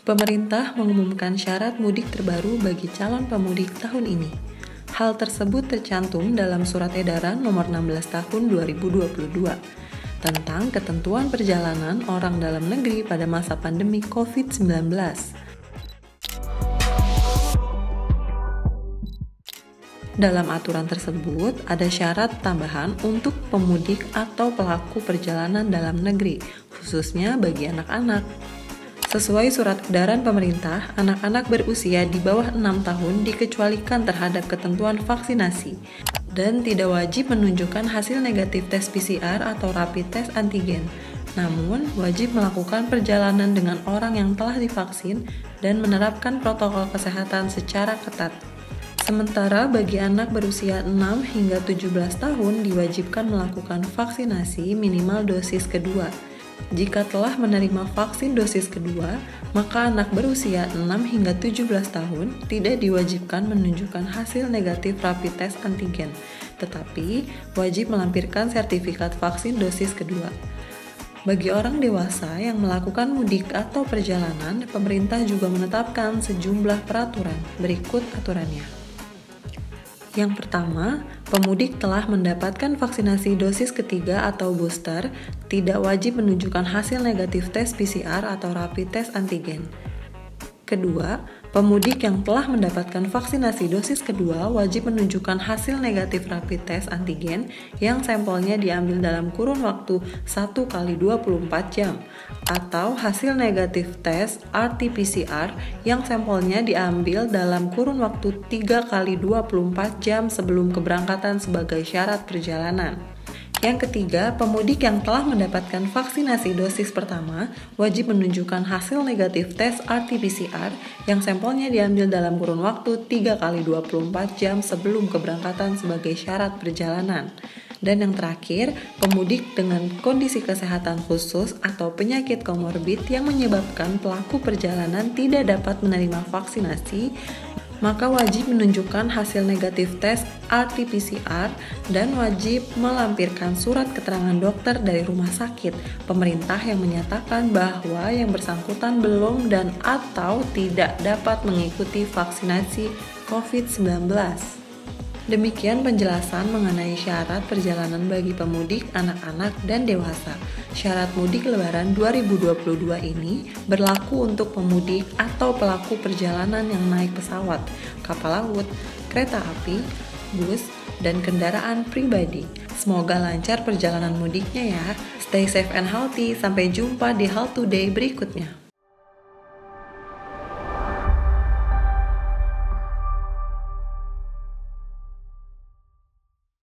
Pemerintah mengumumkan syarat mudik terbaru bagi calon pemudik tahun ini. Hal tersebut tercantum dalam Surat Edaran Nomor 16 Tahun 2022 tentang ketentuan perjalanan orang dalam negeri pada masa pandemi COVID-19. Dalam aturan tersebut, ada syarat tambahan untuk pemudik atau pelaku perjalanan dalam negeri, khususnya bagi anak-anak. Sesuai surat edaran pemerintah, anak-anak berusia di bawah 6 tahun dikecualikan terhadap ketentuan vaksinasi dan tidak wajib menunjukkan hasil negatif tes PCR atau rapid test antigen. Namun, wajib melakukan perjalanan dengan orang yang telah divaksin dan menerapkan protokol kesehatan secara ketat. Sementara bagi anak berusia 6 hingga 17 tahun diwajibkan melakukan vaksinasi minimal dosis kedua. Jika telah menerima vaksin dosis kedua, maka anak berusia 6 hingga 17 tahun tidak diwajibkan menunjukkan hasil negatif rapid test antigen, tetapi wajib melampirkan sertifikat vaksin dosis kedua. Bagi orang dewasa yang melakukan mudik atau perjalanan, pemerintah juga menetapkan sejumlah peraturan. Berikut aturannya. Yang pertama, pemudik telah mendapatkan vaksinasi dosis ketiga atau booster, tidak wajib menunjukkan hasil negatif tes PCR atau rapid test antigen. Kedua, pemudik yang telah mendapatkan vaksinasi dosis kedua wajib menunjukkan hasil negatif rapid test antigen yang sampelnya diambil dalam kurun waktu 1 kali 24 jam atau hasil negatif tes RT-PCR yang sampelnya diambil dalam kurun waktu 3 kali 24 jam sebelum keberangkatan sebagai syarat perjalanan. Yang ketiga, pemudik yang telah mendapatkan vaksinasi dosis pertama wajib menunjukkan hasil negatif tes RT-PCR yang sampelnya diambil dalam kurun waktu 3 kali 24 jam sebelum keberangkatan sebagai syarat perjalanan. Dan yang terakhir, pemudik dengan kondisi kesehatan khusus atau penyakit komorbid yang menyebabkan pelaku perjalanan tidak dapat menerima vaksinasi, maka wajib menunjukkan hasil negatif tes RT-PCR dan wajib melampirkan surat keterangan dokter dari rumah sakit pemerintah yang menyatakan bahwa yang bersangkutan belum dan atau tidak dapat mengikuti vaksinasi COVID-19. Demikian penjelasan mengenai syarat perjalanan bagi pemudik, anak-anak, dan dewasa. Syarat mudik Lebaran 2022 ini berlaku untuk pemudik atau pelaku perjalanan yang naik pesawat, kapal laut, kereta api, bus, dan kendaraan pribadi. Semoga lancar perjalanan mudiknya ya. Stay safe and healthy. Sampai jumpa di Health Today berikutnya.